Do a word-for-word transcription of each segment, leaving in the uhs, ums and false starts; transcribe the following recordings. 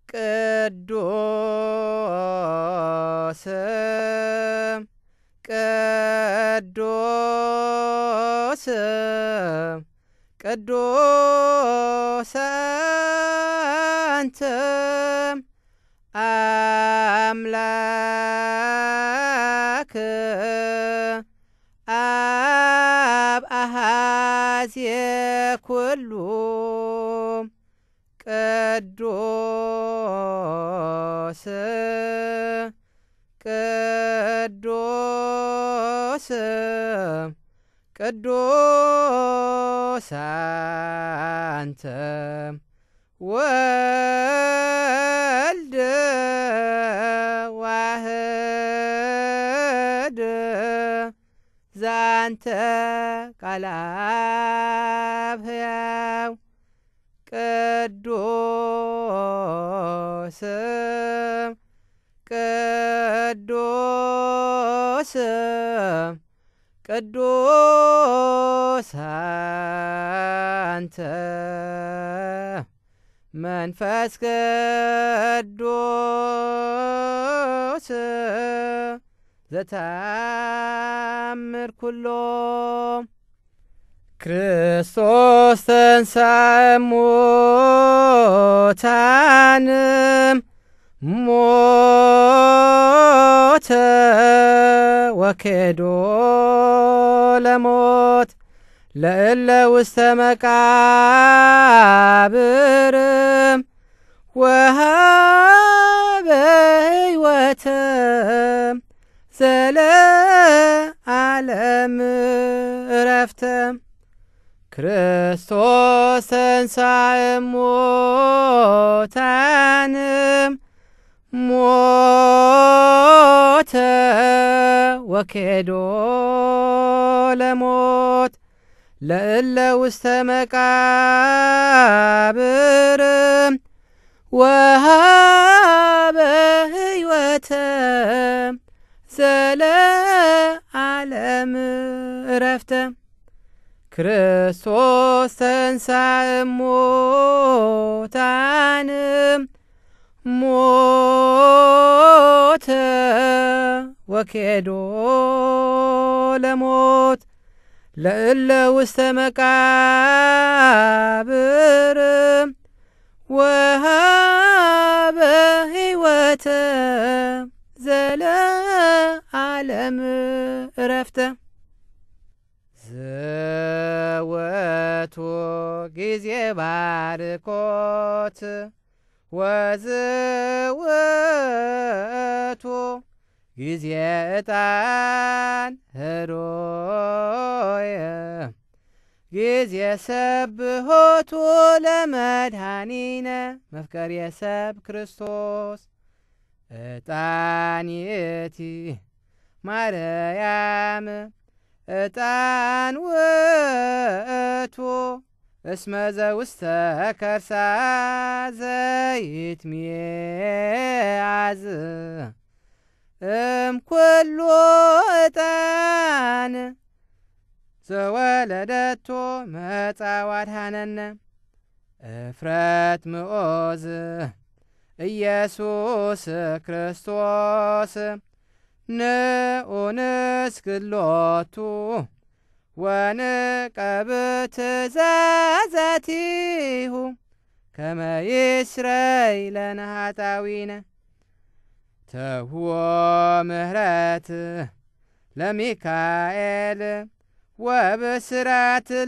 ቅዱስ ቅዱስ ቅዱስ አንተ አምላክ አብ አሐዜ ኩሉ ቅዱስ ቅዱስ ቅዱስ አንተ ወልድ ዋህድ ዛንተ ቃለ አብ ሕያው ቅዱስ ቅዱስ ቅዱስ አንተ መንፈስ ቅዱስ ዘተአምር ኩሎ ክርስቶስ ተንሥአ እሙታን ሞተ ወኬዶ ለሞት ለእለ ውስተ መቃብር ወሀበ ሕይወተ ዘለዓለም ዕረፍተ ክርስቶስ ተንሥአ እሙታን ሞተ ወኬዶ ለሞት ለእለ ውስተ መቃብር ወሀበ ሕይወተ ዘለዓለም ዕረፍተ ክርስቶስ ተንሥአ እሙታን ሞተ ወኬዶ ለሞት ለእለ ውስተ መቃብር ወሀበ ሕይወተ ዘለዓለም ዕረፍተ ዘወቱ ጊዜ ባርኮት ወዝወቱ ጊዜ ዕጣን ህሮየ ጊዜ ሰብሖቱ ለመድኃኒነ መፍቀሬ ሰብ ክርስቶስ ዕጣን ይእቲ ማርያም ዕጣን ውእቱ እስመ ዘውስተ ከርሳ ዘይትሜዓዝ እምኩሉ ዕጣን ዘወለደቶ መጻ ዋድኀነነ እፍረት ምዖዝ ኢየሱስ ክርስቶስ ንኡንስግሎቱ ወንቀብእ ትእዛዛቲሁ ከመ ይስረይ ለነ ኃጣውኢነ ተውኅቦ ምሕረት ለሚካኤል ወብስራት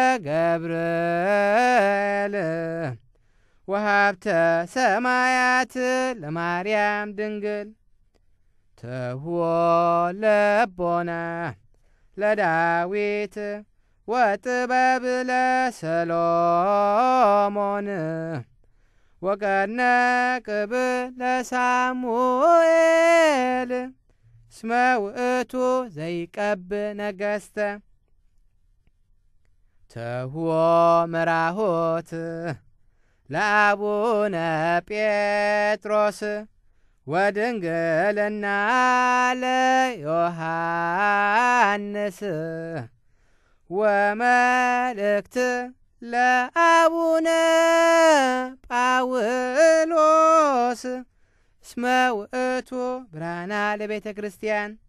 ለገብርኤል ወሀብተ ሰማያት ለማርያም ድንግል ተውኅቦ ልቦና ለዳዊት ወጥበብ ለሰሎሞን ወቀርነ ቅብእ ለሳሙኤል እስመ ውእቱ ዘይቀብእ ነገሥተ ተውኅቦ መራሖት ለአቡነ ጴጥሮስ ወድንግልና ለዮሐንስ ወመልእክት ለአቡነ ጳውሎስ ጴጥሮስ እስመ ውእቱ ብርሃና ለቤተ ክርስቲያን